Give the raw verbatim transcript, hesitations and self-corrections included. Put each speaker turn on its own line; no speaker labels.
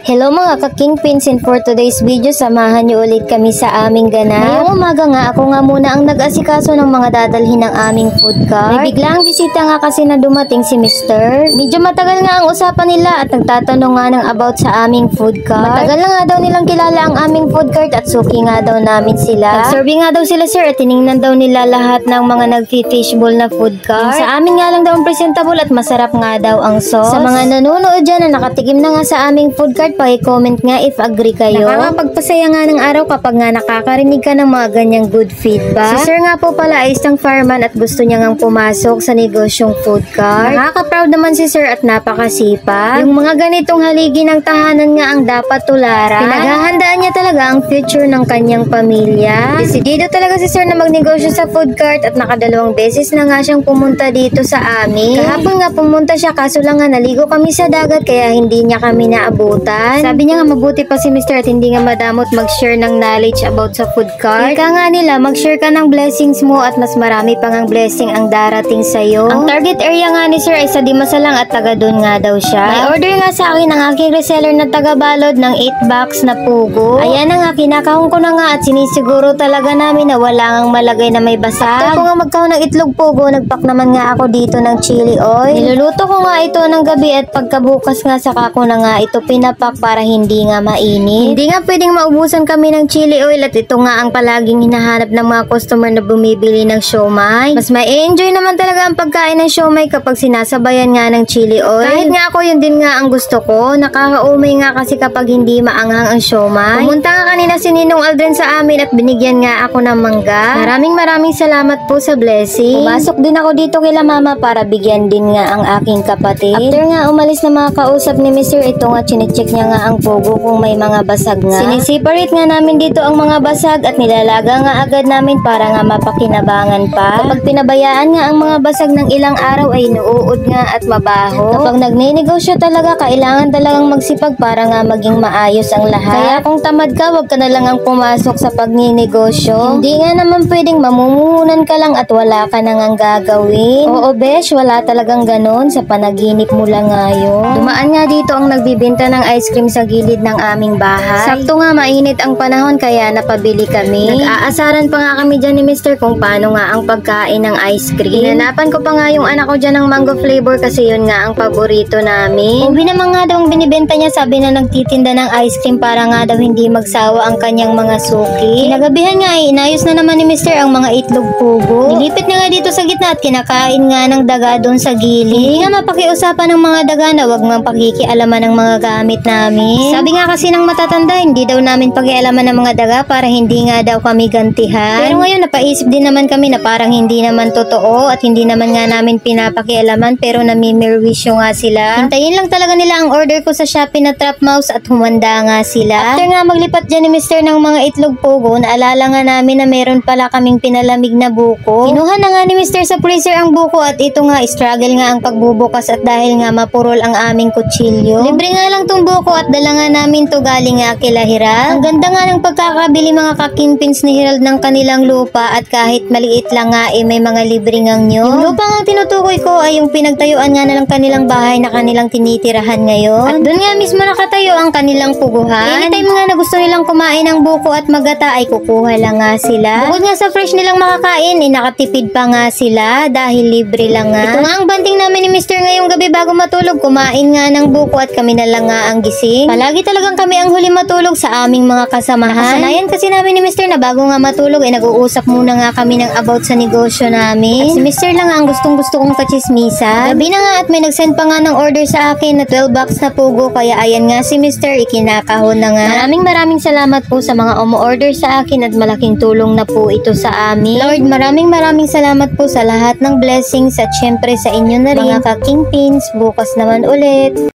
Hello mga ka-Kingpins, and for today's video, samahan niyo ulit kami sa aming ganap. Ngayong umaga nga, ako nga muna ang nag-asikaso ng mga dadalhin ng aming food cart. May biglang bisita nga kasi na dumating si mister. Medyo matagal nga ang usapan nila at nagtatanong nga ng about sa aming food cart. Matagal na nga daw nilang kilala ang aming food cart at suki nga daw namin sila. Nag-serving nga daw sila sir at tiningnan daw nila lahat ng mga nag-fishbowl na food cart. Yung sa amin nga lang daw ang presentable at masarap nga daw ang sauce. Sa mga nanonood dyan na nakatikim na nga sa aming food cart, paki-comment nga if agree kayo. Nakakapagpasaya nga ng araw kapag nga nakakarinig ka ng mga ganyang good feedback. Si sir nga po pala ay isang fireman at gusto niya ngang pumasok sa negosyong food cart. Nakaka-proud naman si sir at napakasipag. Yung mga ganitong haligi ng tahanan nga ang dapat tularan. Pinaghahandaan niya talaga ang future ng kanyang pamilya. Desidido talaga si sir na magnegosyo sa food cart at nakadalawang beses na nga siyang pumunta dito sa amin. Kahapon nga pumunta siya kaso lang nga naligo kami sa dagat kaya hindi niya kami naabutan. Sabi niya nga mabuti pa si mister at hindi nga madamot mag-share ng knowledge about sa food cart. Ika nga nila, mag-share ka ng blessings mo at mas marami pang ang blessing ang darating sa'yo. Ang target area nga ni sir ay sa Dimasalang at taga doon nga daw siya. May order nga sa akin ang aking reseller na taga-balod ng eight box na pugo. Ayan na nga, kinakahon ko na nga at sinisiguro talaga namin na wala ngang malagay na may basag. After ko nga magkahon ng itlog pugo, nagpak naman nga ako dito ng chili oil. Niluluto ko nga ito ng gabi at pagkabukas nga saka ko na nga ito pinapak para hindi nga mainit. Hindi nga pwedeng maubusan kami ng chili oil at ito nga ang palaging hinahanap ng mga customer na bumibili ng siomai. Mas ma-enjoy naman talaga ang pagkain ng siomai kapag sinasabayan nga ng chili oil. Kahit nga ako yun din nga ang gusto ko. Nakakaumay nga kasi kapag hindi maanghang ang siomai. Pumunta nga kanina si Ninong Aldrin sa amin at binigyan nga ako ng mangga. Maraming maraming salamat po sa blessing. Pumasok din ako dito kila mama para bigyan din nga ang aking kapatid. After nga umalis na mga kausap ni mister, ito nga chinecheck niya nga ang pugo kung may mga basag nga. Sineseparate nga namin dito ang mga basag at nilalaga nga agad namin para nga mapakinabangan pa. Kapag pinabayaan nga ang mga basag ng ilang araw ay inuud nga at mabaho. Kapag nagne-negosyo talaga, kailangan talagang magsipag para nga maging maayos ang lahat. Kaya kung tamad ka, wag ka na lang ang pumasok sa pagne-negosyo. Hindi nga naman pwedeng mamumuhunan ka lang at wala ka nang ang gagawin. Oo besh, wala talagang ganon sa panaginip mo lang ngayon. Dumaan nga dito ang nagbibenta ng ice cream sa gilid ng aming bahay. Sakto nga mainit ang panahon kaya napabili kami. Nag-aasaran pa nga kami dyan ni mister kung paano nga ang pagkain ng ice cream. Hinanapan ko pa nga yung anak ko dyan ng mango flavor kasi yun nga ang paborito namin. Ubi naman nga daw ang binibenta niya, sabi na nagtitinda ng ice cream para nga daw hindi magsawa ang kanyang mga suki. Kinagabihan nga ay inayos na naman ni mister ang mga itlog pugo. Nilipit na nga dito sa gitna at kinakain nga ng daga doon sa gilid. Hindi nga mapakiusapan ng mga daga na wag mang pakikialaman ng mga gamit namin. Sabi nga kasi ng matatanda, hindi daw namin pakialaman ng mga daga para hindi nga daw kami gantihan. Pero ngayon napaisip din naman kami na parang hindi naman totoo at hindi naman nga namin pinapakialaman pero namimirwisyo nga sila. Hintayin lang talaga nila ang order ko sa Shopee na trap mouse at humanda nga sila. After nga maglipat dyan ni mister ng mga itlog pugo, naalala nga namin na meron pala kaming pinalamig na buko. Kinuha na nga ni mister sa freezer ang buko at ito nga struggle nga ang pagbubukas at dahil nga mapurol ang aming kutsilyo. Libre nga lang tong buko at dala nga namin to galing nga kila Hirald. Ang ganda nga ng pagkakabili mga ka-Kingpins ni Hirald ng kanilang lupa at kahit maliit lang nga eh may mga libre ngang nyo. Yung lupa nga tinutukoy ko ay yung pinagtayuan nga na ng kanilang bahay na kanilang tinitirahan ngayon. At doon nga mismo nakatayo ang kanilang puguhan. Anytime nga na gusto nilang kumain ng buko at magata ay kukuha lang nga sila. Bukod nga sa fresh nilang makakain eh nakatipid pa nga sila dahil libre lang nga. Ito nga ang banting namin ni mister ngayong gabi bago matulog, kumain nga ng buko at kami na lang nga ang gising. Palagi talagang kami ang huli matulog sa aming mga kasamahan. Nakasanayan kasi namin ni mister na bago nga matulog ay nag-uusap muna nga kami ng about sa negosyo namin. At si mister lang ang gustong gusto kong kachismisan. Gabi na nga at may nag-send pa nga ng order sa akin na twelve box na pugo kaya ayan nga si mister ikinakahon na nga. Maraming maraming salamat po sa mga umu-order sa akin at malaking tulong na po ito sa amin. Lord, maraming maraming salamat po sa lahat ng blessings at syempre sa inyo na rin mga ka-Kingpins. Bukas naman ulit.